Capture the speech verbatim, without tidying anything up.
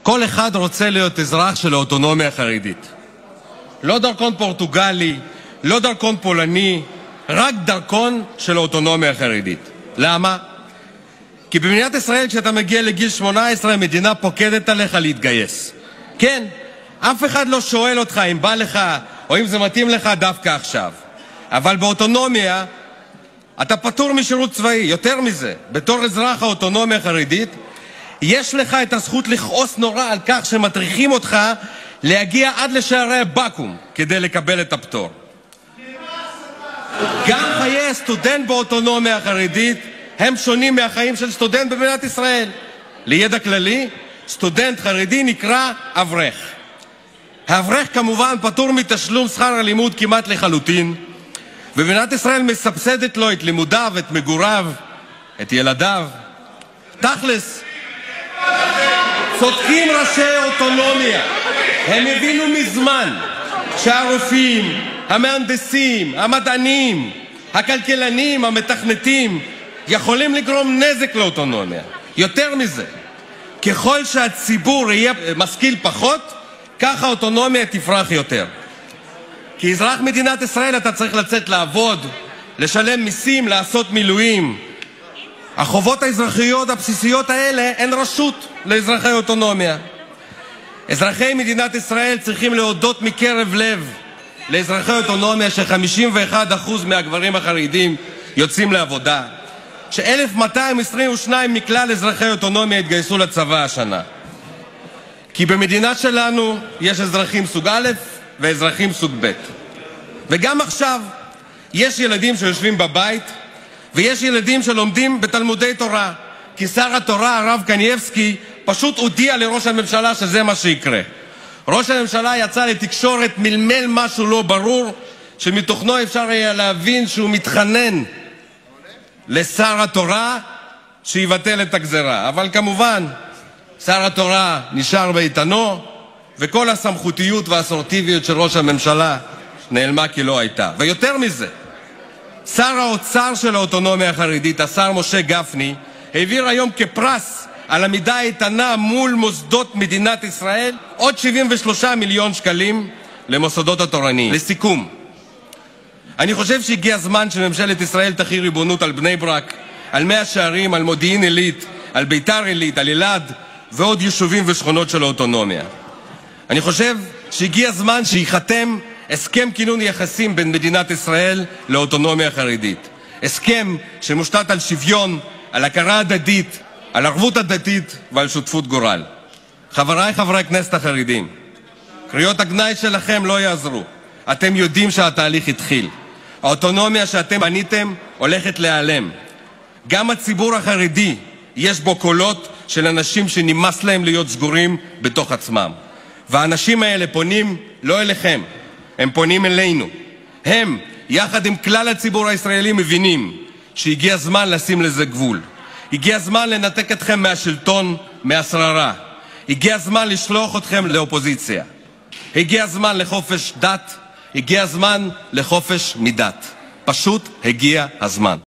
כל אחד רוצה להיות אזרח של האוטונומיה החרדית. לא דרכון פורטוגלי, לא דרכון פולני, רק דרכון של האוטונומיה החרדית. למה? כי במדינת ישראל כשאתה מגיע לגיל שמונה עשרה המדינה פוקדת עליך להתגייס. כן, אף אחד לא שואל אותך אם בא לך או אם זה מתאים לך דווקא עכשיו. אבל באוטונומיה אתה פטור משירות צבאי. יותר מזה, בתור אזרח האוטונומיה החרדית יש לך את הזכות לכעוס נורא על כך שמטריחים אותך להגיע עד לשערי בקו"ם כדי לקבל את הפטור. גם חיי הסטודנט באוטונומיה החרדית הם שונים מהחיים של סטודנט במדינת ישראל. לידע כללי, סטודנט חרדי נקרא אברך. האברך כמובן פטור מתשלום שכר הלימוד כמעט לחלוטין, ומדינת ישראל מסבסדת לו את לימודיו, את מגוריו, את ילדיו. תכלס, צודקים ראשי האוטונומיה. הם הבינו מזמן שהרופאים, המהנדסים, המדענים, הכלכלנים, המתכנתים יכולים לגרום נזק לאוטונומיה. יותר מזה, ככל שהציבור יהיה משכיל פחות, ככה האוטונומיה תפרח יותר. כאזרח מדינת ישראל אתה צריך לצאת לעבוד, לשלם מיסים, לעשות מילואים. החובות האזרחיות הבסיסיות האלה אין רשות לאזרחי אוטונומיה. אזרחי מדינת ישראל צריכים להודות מקרב לב לאזרחי אוטונומיה ש-חמישים ואחד אחוז מהגברים החרדים יוצאים לעבודה, ש-אלף מאתיים עשרים ושניים מכלל אזרחי אוטונומיה התגייסו לצבא השנה. כי במדינה שלנו יש אזרחים סוג א' ואזרחים סוג ב'. וגם עכשיו יש ילדים שיושבים בבית ויש ילדים שלומדים בתלמודי תורה, כי שר התורה הרב קנייבסקי פשוט הודיע לראש הממשלה שזה מה שיקרה. ראש הממשלה יצא לתקשורת, מלמל משהו לא ברור, שמתוכנו אפשר היה להבין שהוא מתחנן לשר התורה שיבטל את הגזרה. אבל כמובן שר התורה נשאר באיתנו, וכל הסמכותיות והאסרטיביות של ראש הממשלה נעלמה כי לא הייתה. ויותר מזה, שר האוצר של האוטונומיה החרדית, השר משה גפני, העביר היום כפרס על עמידה איתנה מול מוסדות מדינת ישראל עוד שבעים ושלושה מיליון שקלים למוסדות התורניים. לסיכום, אני חושב שהגיע הזמן שממשלת ישראל תחיל ריבונות על בני ברק, על מאה שערים, על מודיעין עילית, על ביתר עילית, על אלעד ועוד יישובים ושכונות של האוטונומיה. אני חושב שהגיע הזמן שיחתם הסכם כינון יחסים בין מדינת ישראל לאוטונומיה החרדית. הסכם שמושתת על שוויון, על הכרה הדדית, על ערבות הדדית ועל שותפות גורל. חבריי חברי הכנסת החרדים, קריאות הגנאי שלכם לא יעזרו. אתם יודעים שהתהליך התחיל. האוטונומיה שאתם בניתם הולכת להיעלם. גם הציבור החרדי יש בו קולות של אנשים שנמאס להם להיות סגורים בתוך עצמם. והאנשים האלה פונים לא אליכם, הם פונים אלינו. הם, יחד עם כלל הציבור הישראלי, מבינים שהגיע הזמן לשים לזה גבול. הגיע הזמן לנתק אתכם מהשלטון, מהשררה. הגיע הזמן לשלוח אתכם לאופוזיציה. הגיע הזמן לחופש דת, הגיע הזמן לחופש מדת. פשוט הגיע הזמן.